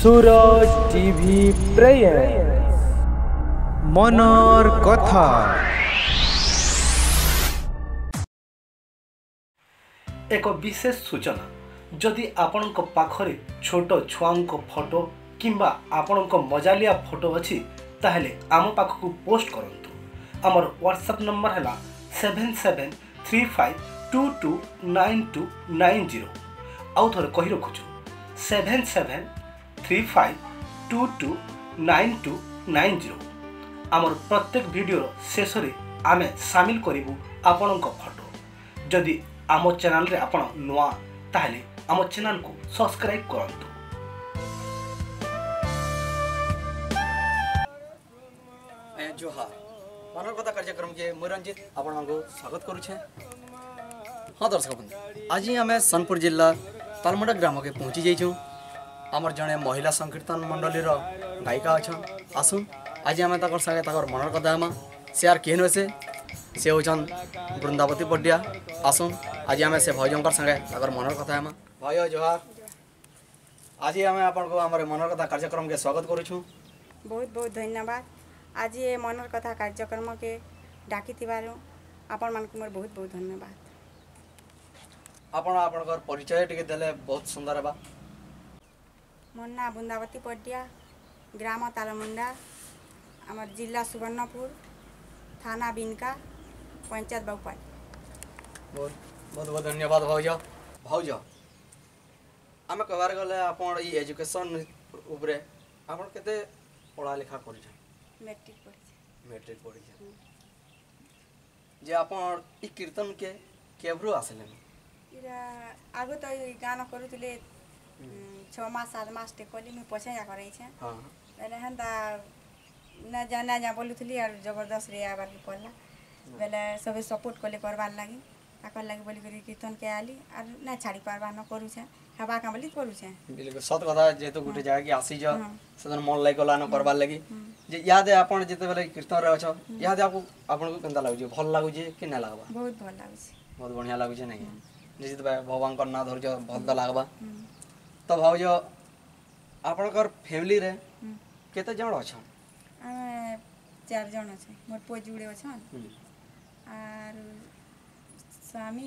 सूरज TV presents मनर कथा। एक विशेष सूचना, जदि आपणक पाखरे छोट छुआंक फोटो किंबा आपणक मजालिया फोटो अच्छी ताहले आम पाखक पोस्ट करंतु। आमर व्हाट्सएप नंबर है 7735229290। आउ थोड़े कही रखुचु 7735229290। आमर प्रत्येक वीडियो शेष रे आमे शामिल करिबु आपणक फोटो। जदि आम चैनल रे आपण नुआ ताहले आम चैनल को सब्सक्राइब करंतु। जोहार मनर कथा कार्यक्रम के मुरंजित आपण को स्वागत करू छे। हाँ दर्शक बंधु, आज आम सोनपुर जिला तालमुंडा ग्राम के पहुँची जाइछू। आमर जड़े महिला संकीर्तन मंडली गायिका अच्छा आसुन आज आम सागे मनर कथा आमा से किए नुहे से होचन वृंदावती पड्या। आसुन आज आम से भयंकर संगे मनर कथा आमा। भय जोहार, आज आम आपन को आमर मनर कथा कार्यक्रम के स्वागत करूँ। बहुत बहुत धन्यवाद। आज ये मनर कथा कार्यक्रम के डाकी आपण मान को मोर बहुत बहुत धन्यवाद। आपण आपनकर परिचय टिके देले बहुत सुंदर बा। मोर ना वृंदावती पड्या, ग्राम तालमुंडा, आमर जिला सुवर्णपुर, थाना बिनका, पंचायत बाउपाल। बहुत बहुत धन्यवाद भाउज। भाउज आम कहबार गले आपण ई एजुकेशन उपरे आपण केते पढ़ा लिखा कर मैट्रिक पढ़ी जे आपण ई कीर्तन के केब्रो आसले आगो तो गान करूले 6 मास 7 मास टेकली मुझे पछे जा करे छे। हां बेले हंदा न जाना जा बोलुथली और जबरदस्त रे आबार के पड़ला बेले सब सपोर्ट कले करबार लागि ताकर लागि बोली करी कीर्तन के आली और ना छाड़ी पारबा न करू छे हवा का बोली करू छे। बिल्कुल सत कथा जेतो गुटे जाय कि आसी ज सदन मन लाग गला न करबार लागि जे याद है आपण जेते बेले कीर्तन रे अछ याद है आपन को केनता लागु जे भल लागु जे कि ना लागबा? बहुत भल लागु छे, बहुत बढ़िया लागु छे नहीं निश्चित भाई भगवान का ना धरज भल त लागबा। तो भाउज आपनकर फैमिली रे केते जण अछ? 4 जण छे। मोर पो जुड़े अछन और स्वामी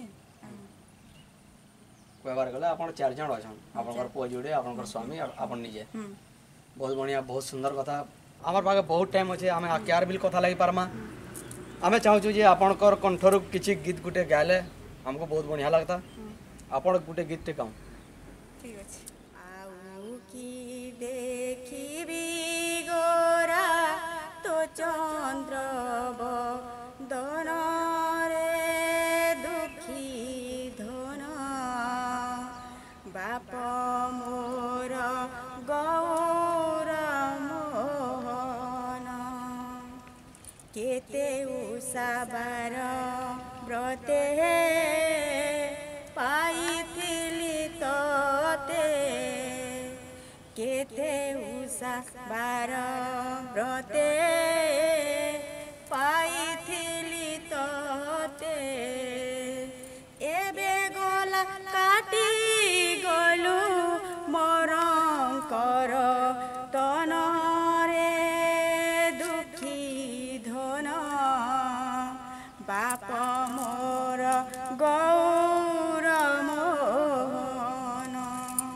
कहबार गले आपण 4 जण अछन। आपनकर पो जुड़े, आपनकर स्वामी और आपन निजे। बहुत बढ़िया, बहुत सुंदर कथा। आमर पाखे बहुत टाइम अच्छे आम आकेयार बिल कथा लगी पार्मा। आम चाहूँ जे आपनकर कंठर किसी गीत गुटे गायले हमको बहुत बढ़िया लगता। आपण गुटे गीत गाऊँ। ठीक अछि। आउ की देखिबी गोरा तो चंद्र बदन रे दुखी धन बाप मोर गौर मोहन केते उषाबार व्रते पाइथिली तोते केते उषाबार व्रते पाइथिली तोते एबे गला काटी गलु मोरंकर तन रे दुखी धन बाप मोर गौर मोहन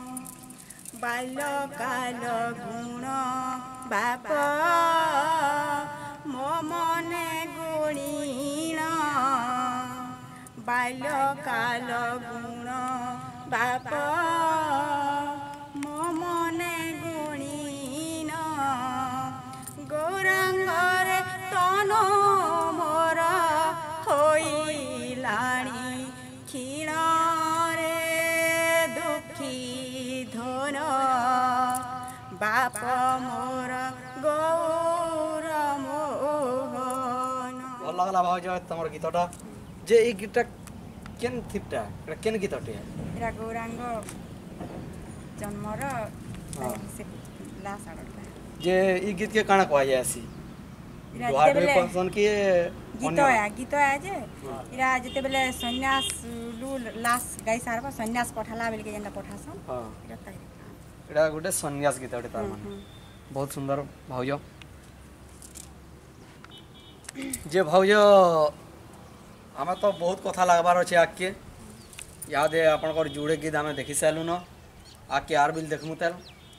बाल्यकाल गुण बाप मो मने गुणीण बाल्यकाल गुण बाप मो मने गुणीण गौरांगरे तन मोर होइलाणी क्षीण रे दुखी धन बाप मोर गौर मोहन। भल लागला भाउज तमर गीतटा जे ई गीतटा केन थिपटा केन गीतटे एरा गौरांग जन्मर से लास्ट आडटा जे ई गीत के काना कहया आसी दुहाट में पसंद के गीत है जे इरा जते बेले सन्यास लू लास्ट गाई सारबा सन्यास पठाला बेल के जेंदा पठासन हां एटा गोटे सन्यास गीत गोटे तार माने बहुत सुंदर भाउज जे भाउज आम तो बहुत कथा लगबार अच्छे आगे याद है आपंकर जुड़े गीत आम देखी सारूँ न आगे आर बिल देखमु तेल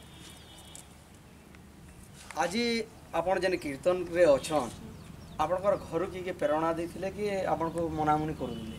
आज आपन जेन कीर्तन रे अच्छन आपनकर घर किए प्रेरणा देते कि आपन को मनामुनी करूले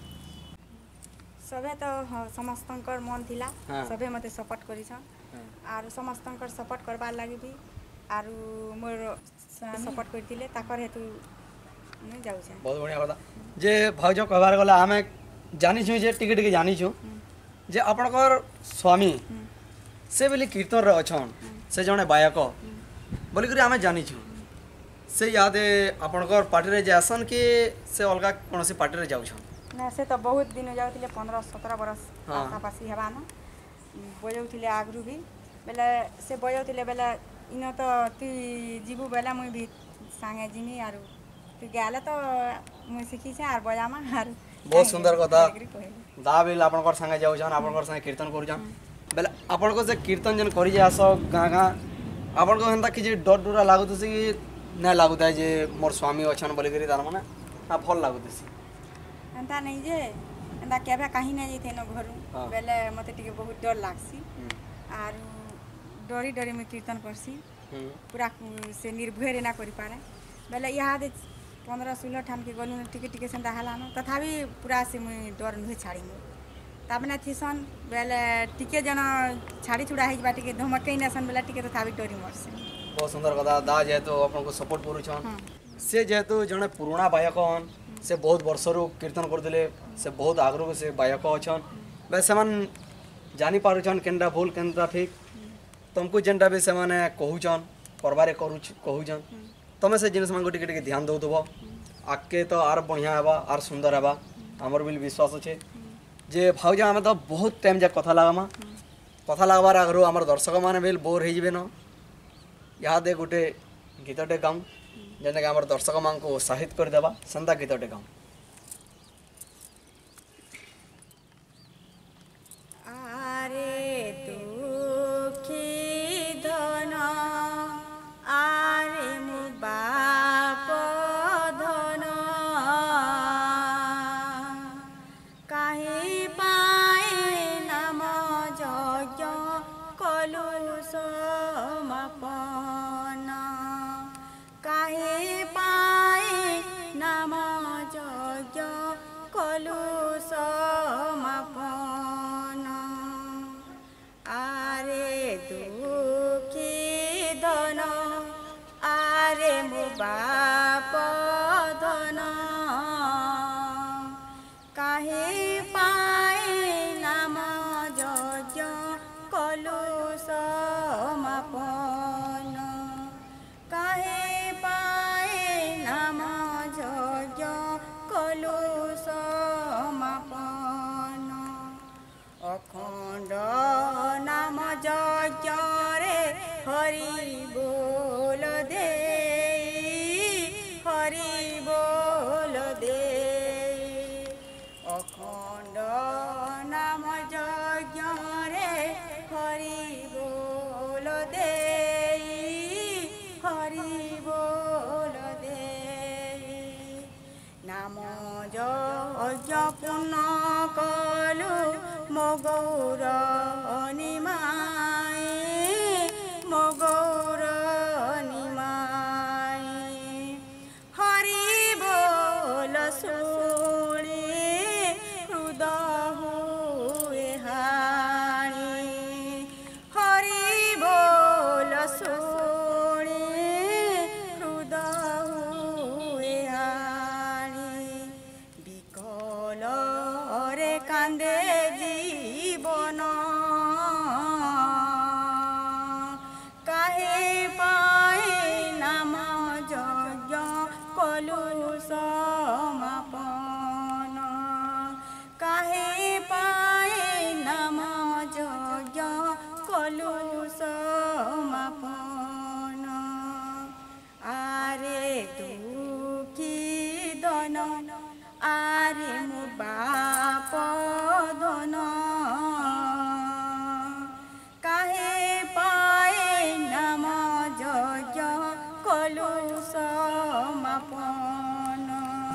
सबे तो समस्तंकर मन थिला हाँ। सबे मते सपोर्ट करिछन आर समस्तंकर सपोर्ट करबार लागि भी आर मोर सपोर्ट करथिले ताकर हेतु मैं जाउ छै। बहुत बढ़िया कथा जे भाउज कहबार गला आमे जानी छु जे टिके टिके जानी छु जे आपनकर स्वामी से बेली कीर्तन रे अछन से जने बायक बोली करी आमे जानी छु से याद आपनकर पार्टी रे जासन कि से अलगा कोनोसी पार्टी रे जाउ छन ना से तो बहुत दिन जाउथिले 15-17 बरस हाँ। आसापासी हेबा न बजाउथिले आगरु भी बेले से बजाउथिले बेले इन तो तु जीबू बेले मुई भी संगे जिमी आर तु गाले तो मुई सिखी छै आर बजामा आर बहुत सुंदर कथा दा बेल आपनकर संगे जाउ छन आपनकर संगे कीर्तन करू छन बेले आपनको से कीर्तन जन करी जास गाँ गाँ आपनको हेंता कि डर डरा लागुतसी कि ना लागुता जे मोर स्वामी अछन बोली करी तार माने आ भल लागुतसी एंता नहीं जे एंता केबे कहीं नहीं जेथे न घरु हाँ। बेले मते टिके बहुत डर लागसी आर डरी डरी में कीर्तन करसी पूरा से निर्भय ना करि पारे बेले याद 15-16 ठान के गलु टिके टिके सेंता हला न तथापि पूरा से मुई डर नहीं छाड़ी मु ताबने थिसन बेले टिके जन छाड़ी छुड़ा हेज बाटी के धमकई नसन बेले टिके तथापि डरी मरसे। बहुत सुंदर कथा दा जेहेतु आपको सपोर्ट करू छन से जेहेतु जने पुराना बायक हन से बहुत वर्षरू कीर्तन करथिले से बहुत आगरू से बायक अछन बे समान जानी पारुछन केनटा भूल केनटा ठीक तुमको जेनटा भी से माने कहूछन करबारे करू कहूछन तमे से जिनिस मान टिके टिके ध्यान दउतबो आके तो आर बढ़िया हेबा आर सुंदर हेबा हमर भी विश्वास अछि जे भाउजा हमें तो बहुत टाइम जा कथा लगामा कथा लागबार आगरू हमर दर्शक माने बेल बोर हे जिबे न याद गोटे गीतटे गाऊँ जेनटा कि हमर दर्शक मान को उत्साहित कर देबा संता गीतटे गाऊँ आरे दुखी धन आरे मु बाप धन काहे पाए नाम यज्ञ कलु समापन काहे पाए नाम यज्ञ कलु समापन आरे दुखी धन आरे मु बाप धन काहे पाए नाम यज्ञ कलु समापन काहे पाए नाम यज्ञ कलु समापन अखंड नाम यज्ञ रे हरि बोल दे हरि बोल दे अखंड नाम यज्ञ रे हरि बोल दे हरि बोल दे नाम यज्ञ पुण्य कलु मो गौर निमाय मो गौर निमाय हरि बोल सुणी हृदय हुए हानि हरि बोल सुणी हृदय हुए हानि विकल रे कांदे जीवन काहे पाए नाम यज्ञ कलु समापन काहे पाए नाम यज्ञ कलु समापन आरे दुखी धन आरे मु बाप धन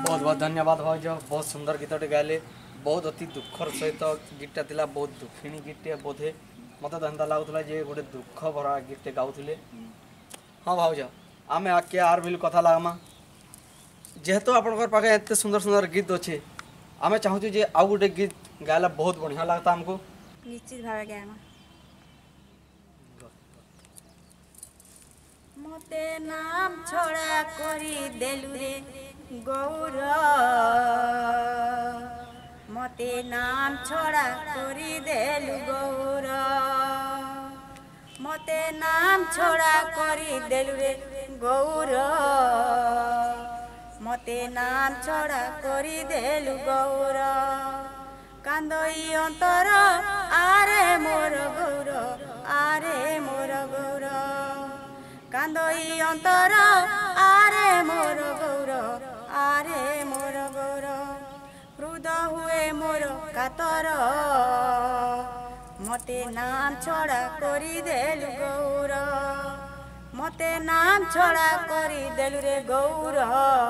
बहुत बहुत धन्यवाद भाउज बहुत सुंदर गीतटे गाइले बहुत अति दुखर सहित गीतटा थिला बहुत दुखिणी गीतटे बोधे मते तो एंता लागुला जे गोटे दुख भरा गीतटे गाउथिले हाँ भाउज आमे आके आर बिल कथा लागमा जेहेतु आपनकर पाखे एते सुंदर सुंदर गीत अच्छे आमे चाहूँ जे आउ गोटे गीत गायला बहुत बढ़िया लगता हमको निश्चित भावे गायमा मते नाम छोड़ा करी देलु रे गौर मते नाम छोड़ा करी देलु गौर मते नाम छोड़ा करी देलु रे गौर मते नाम छोड़ा करी देलु गौर कांदई अंतर आरे मोर गौर आरे मोर गौर कांदई अंतर आरे मोर गौर आरे मोर गौर हृद हुए मोर कातर मते नाम छोड़ा करी देलु गौर मते नाम छोड़ा करी देलु रे गौर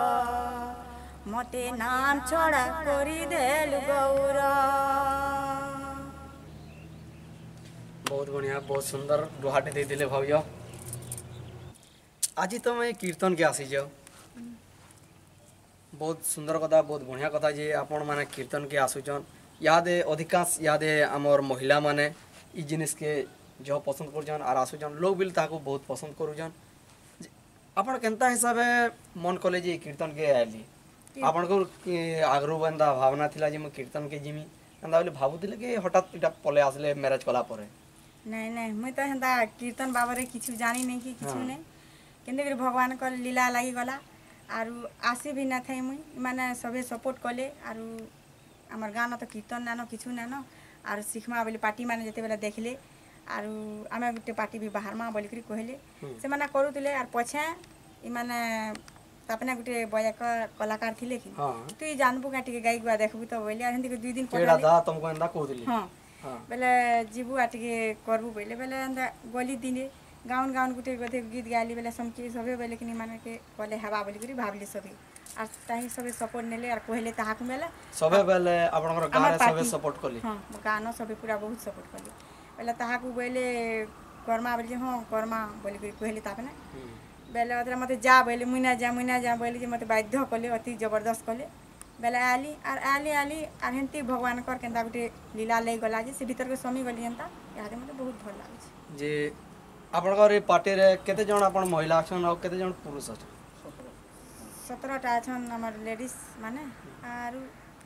मते नाम छोड़ा करी देलु गौर बहुत बढ़िया बहुत सुंदर डुहाटे दे दिले भाउज आज तुम कीर्तन के आसी जाओ बहुत सुंदर कथा बहुत बढ़िया कथा जे आपण माने कीर्तन के आसुचन यादे अधिकांश यादे आमर महिला माने ई जिनिस के जो पसंद करजन आर आसुचन लोग बिल ताको बहुत पसंद करूजन आपण केनता हिसाबे मन कले जे कीर्तन के आली आपण को आगरु बंदा भावना थिला जे म कीर्तन के जिमी अंदा बोले भाबुतिले कि हठात इटा पले आसले मैरिज कला परे नहीं नहीं मैं तो हेंदा कीर्तन बाबरे किछु जानी नहीं कि किछु नहीं केंदे कर भगवान को लीला लागी गला आरु आसी भी ना थे मुई माने सबे सपोर्ट कले आरु हमर गाना तो कीर्तन नानो किछु नानो आरु सिखमा बोली पार्टी माने जते बेला देखले आरु आमे गुटे पार्टी भी बाहर मा बोली करी कहले से माने करूतले आर पछे इ माने अपने गुटे बयक कलाकार थिले कि तू ई जानबू काटी के गाई गुआ देखबू तो बोले हंदी के 2 दिन केडा दा तुमको एंदा को दिली हां बेले जीबू आटी के करबू बोले बेले अंदा गोली दिने गाउन गाउन गुटे गथे गीत गाली बेले समकी सबे बेले कि माने के बोले हवा बोली करी भाबली सबे आर ताही सबे सपोर्ट नेले आर कहले ताहाक मेले सबे बेले आपनकर गाना सबे सपोर्ट करली हां गाना सबे पूरा बहुत सपोर्ट करली बेले ताहाक बोले कर्मा बोली हां कर्मा बोली करी कहले तापने बेले अदरा मते जा बोले मुइना जा बोले जे मते बाध्य कले अति जबरदस्त कले बेले आली आर हेंती भगवान कर केंदा गुटे लीला ले गला जे से भीतर के समी गली एंता यादे मते बहुत भल लागे जे आपनकर ए पार्टी रे केते जण आपन महिला अछन और केते जण पुरुष अछन 17 टा अछन हमर लेडीज माने आरु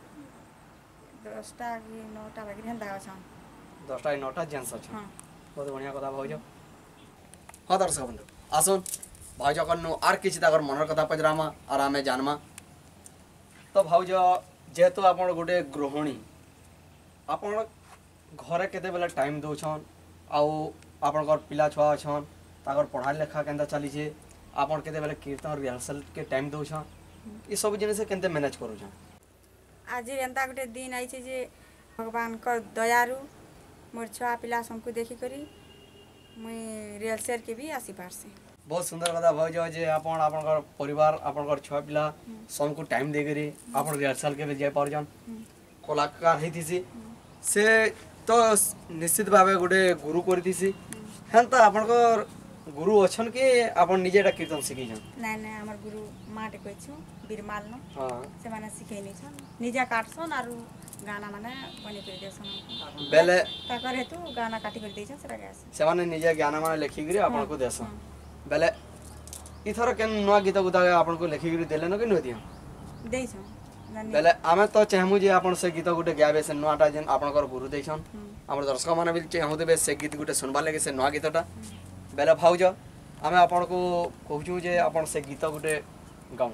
10 टा कि 9 टा बाकी हेंदा अछन 10 टा 9 टा जेंट्स अछन हां बहुत बढ़िया कथा भाउज हां दर्शक बंधु आसन भाउज कन्नु आर किछि ताकर मनर कथा पजरामा आर आमे जानमा तो भाउज जेहेतु आपण गोटे गृहिणी आपण घरे केते बेला टाइम दउछन आउ आपनकर पिला छुआ अछन ताकर पढ़ा लिखा केंता चली छे आपण केते बेला कीर्तन रिहर्सल के टाइम दउछन ई सब जिनिस केंते मैनेज करूछन आज एंता गोटे दिन आई छे जे भगवान कर दयारु मोर छुआ पिला सबको देखि करी मुई रिहर्सल के भी आसी पारसे बहुत सुंदर कथा भाउज जे आपण आपनकर परिवार आपनकर छुआ पिला सबको टाइम दे करी आपण रिहर्सल के भी जाय पारजन कलाकार हेतिसी से तो निश्चित भावे गोटे गुरु करतीसी हेंता आपनकर गुरु अछन के आपण निजेटा कीर्तन सिखिछन नहीं नहीं हमर गुरु माटे कहछु बिरमाल न हां से माने सिखेनी छन निजा काटसन आरु गाना माने बनि कर देसन बेले ताकर हेतु गाना काटी कर देछन सेरा गास से माने निजे गाना माने लिखि करी आपण को देसन बेले इथर केन नवा गीत गुदा आपण को लिखि करी देले न कि न दिया देछन बेले आमे तो चाहमु जे आपण से गीत गुटे गाबे से नवाटा जेन आपनकर गुरु देछन हमर दर्शक माने भी चाहू देबे से गीत गुटे सुनबा लगे से नवा गीतटा बेले भाउज आमे आपण को कहूछु जे आपण से गीत गुटे गाऊ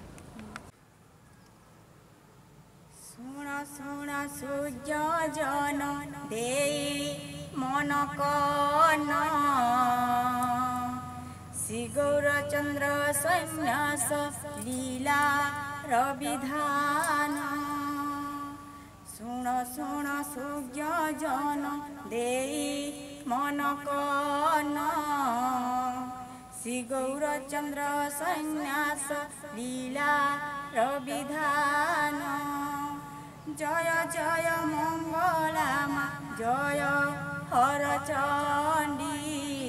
सुना सुना सूर्य जन देई मन कन श्री गौरचंद्र सन्यास लीला रविधान सुन सुन सूर्य जन देई मन कन श्री गौरचंद्र सन्यास लीला বিধান জয় জয় মঙ্গলা মা জয় হর চণ্ডী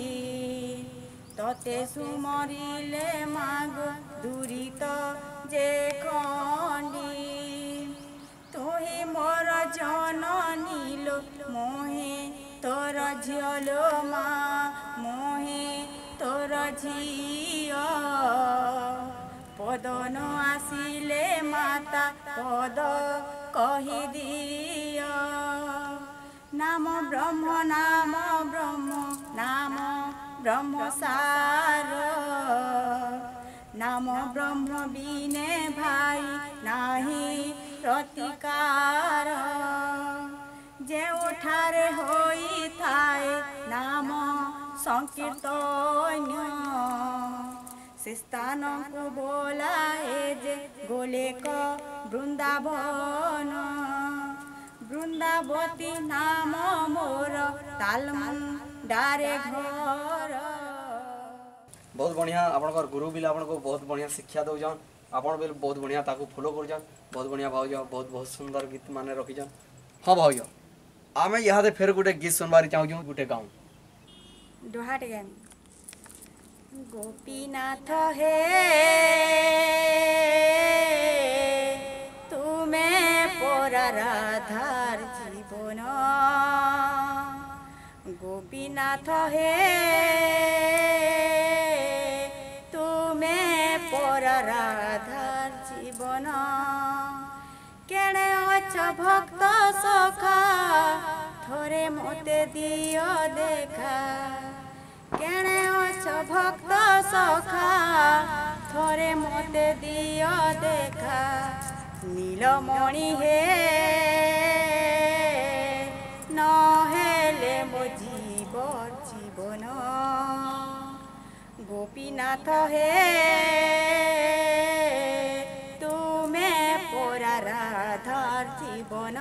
ততে সুমরিলে মাগ দুরিত যে খণ্ডী তুহি মোর জননী লো মোহে তোর ঝিল মা মোহে তোর ঝিও পদন আসিলে মাতা পদ কহি দিও নাম ব্রহ্ম নাম ব্রহ্ম নাম ব্রহ্ম সার নাম ব্রহ্ম বিনে ভাই নাহি প্রতিকার ଯେଉଁଠାରେ ହୋଇଥାଏ ନାମ ସଂକୀର୍ତ୍ତନ ସେ ସ୍ଥାନକୁ ବୋଲାଏ ଯେ ଗୋଲେକ ବୃନ୍ଦାବନ ବୃନ୍ଦାବତୀ ନାମ ମୋର ତାଲମୁଣ୍ଡାରେ ଘର। बहुत बढ़िया आपनकर गुरु भी आपको बहुत बढ़िया शिक्षा दौन आपन भी बहुत बढ़िया ताकू फॉलो कर बहुत बढ़िया भाज बहुत बहुत सुंदर गीत माने रखीछन। हाँ भाज आम यहाँ फिर गोटे गीत सुनबार चाहूँ गोटे गाँव डोहाट गामी गोपीनाथ हे तुमे पोरा राधार जीवन गोपीनाथ हे तुमे पोरा राधार जीवन केणे अछ भक्त सखा थोरे मोते दियो देखा केणे अछ भक्त सखा थोरे मोते दियो देखा नीलमणि हे न हेले मो जीवन गोपीनाथ हे तुमे पोरा राधार जीवन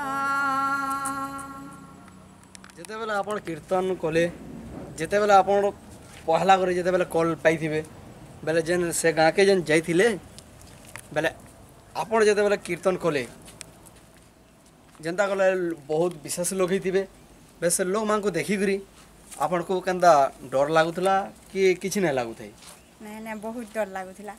जिते बेले आप कीर्तन कले जिते बेले आप पहला करे जिते बेले कॉल पाइथिबे बेले जेन से गाँ के जेन जाइथिले बेले आप जिते बेले कीर्तन कले जेनता कले बहुत विशेष लोग ही थे बेले से लोग माँ को देखिकी आपन को केंदा डर लागुला कि किछि नहीं लागु थे नहीं नहीं बहुत डर लागुला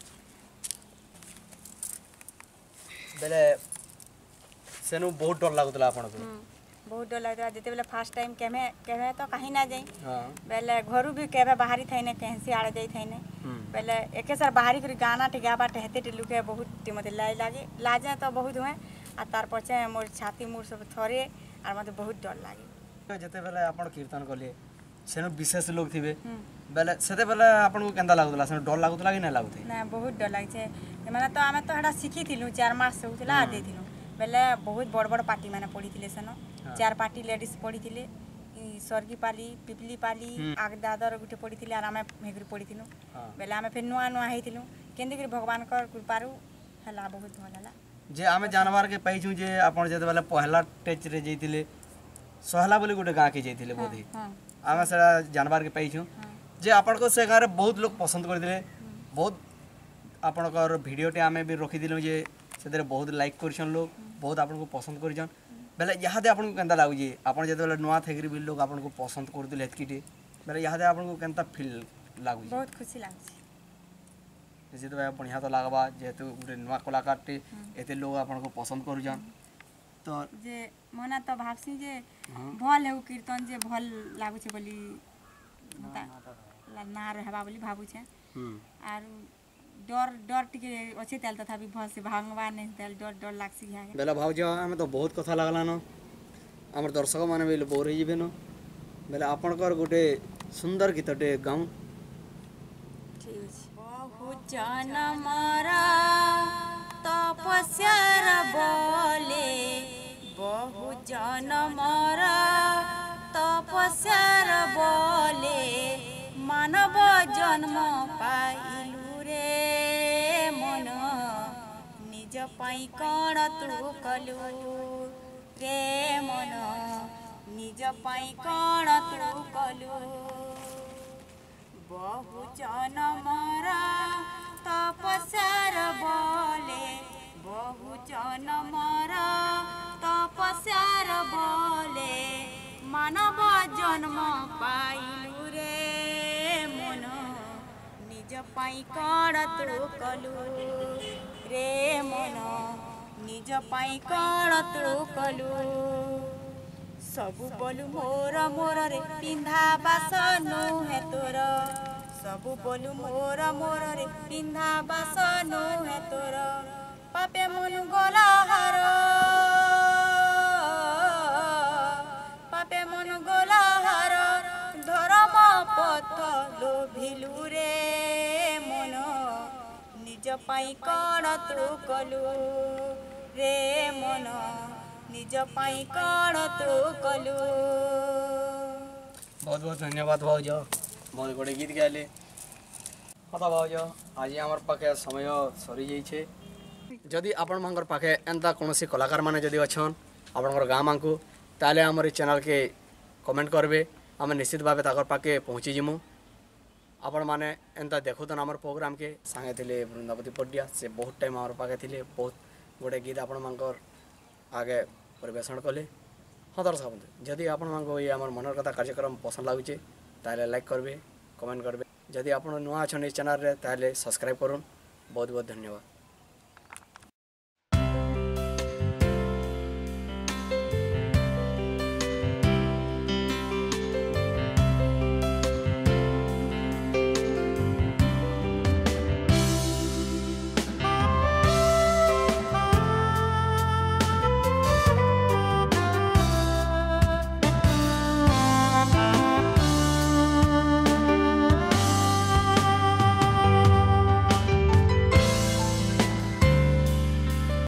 बेले सेनु बहुत डर लागुला आपन को बहुत डर लगता जिते बेले फास्ट टाइम केमे केमे तो कहीं ना जाई हां बेले घरु भी केबे बाहरी थाई ने कहीं आड़े जाई थाई ने बेले एके सर बाहरी करी गाना टे गाबा टे हेते टे लुके बहुत मते लाई लागे लाजे तो बहुत हुए आ तार पछे मोर छाती मोर सब थरे और मते बहुत डर लागे जते बेले आपण कीर्तन कले सेनु विशेष लोग थिबे बेले सेते बेले आपण को केंदा लागुला सेनु डर लागुला कि नहीं लागुथे ना बहुत डर लागे छे माने तो आमे तो हडा सिखी थिलु 4 मास से होतला आ देथिलु बेले बहुत बड़ बड़ पार्टी माने पड़ी थिले सेनो 4 पार्टी लेडीज पड़ी थिले स्वर्गी पाली पिपली पाली आग दादर गुटे पड़ी थिले आर आमे मेगुरी पड़ी थिलु बेले आमे फिर नुआ नुआ हेतिलु केंदी कर भगवान कर कृपारु हला बहुत भलला जे आमे जानवर के पाइछु जे आपण जते बेले पहला टेच रे जइतिले सहला बोली गोटे गाँ के जइतिले बोधी आमे से जानवर के पाइछु जे आपण को से गाँ रे बहुत लोग पसंद कर दिले बहुत आपण कर वीडियो टे आमे भी रखि दिलु जे सेते बहुत लाइक करछन लोग बहुत आपण को पसंद करछन बेले यहाँ दे आपन को केंता लागु जे आपण जते बेले नुआ थेगरी भी लोग आपण को पसंद कर दिले एतकीटे बेले यहाँ दे आपन को केंता फील लागु जे बहुत खुशी लागछ जैसे तो बढ़िया तो लागबा जेहेतु गोटे नुआ कलाकार टे एते लोग आपन को पसंद करूछन तो जे मना तो भाबसी जे भल हेउ कीर्तन जे भल लागु छे बोली मता ना रहबा बोली भाबु छे आर डर डर टिके अच्छे तेल तथापि भल से भांगवा नहीं तेल डर डर लागसी घा बेला भाउज हमें तो बहुत कथा लागला न हमर दर्शक माने बेले बोर हो जिबे न बेले आपन कर गोटे सुंदर गीतटे गाऊं बहु जन मरा तपस्यार बोले बहु जन मरा तपस्यार बोले मानव जन्म पाइलु रे मन निज पाई कण तू कलु रे मन निज पाई कण तू कलु बहु जन मरा तपस्यार बोले जन्म पाइलु रे मन निज पाई कण तू कलु रे मन निज पाई कण तू कलु सबु बोलु मोर मोर रे पिंधा बास नुहे तोर सबु बोलु मोर मोर रे पिंधा बास नुहे तोर पापे मन गला हार पापे मन गला हार धर्म पथ लोभिलु रे मन निज पाई कण तू कलु रे मन निज पाई कण तू कलु। बहुत बहुत धन्यवाद भाउज बहुत गोटे गीत गाइले हाँ भाउज आज आम पाखे समय सरी जाइए जदि आपण मानकर पाखे एंता कौन कलाकार मैंने जदि अच्छन आपणकर गाँ मानक ताले आमर चैनल के कमेंट करबे आम निश्चित भाव ताकर पाखे पहुँची जिमु आपण मैंने एंता देखुतन आमर प्रोग्राम के सांगे थे वृंदावती पडिया से बहुत टाइम आम पाखे थे बहुत गोटे गीत आपण मानकर आगे परिवेशन कले हाँ दर्शक बंधु जदि आपण मानक ये आम मनर कथा कार्यक्रम पसंद लगुचे ताले लाइक करबे कमेंट करबे जदि आपण नुआ अच्छन इस चैनल रे ताले सब्सक्राइब करूँ बहुत बहुत धन्यवाद।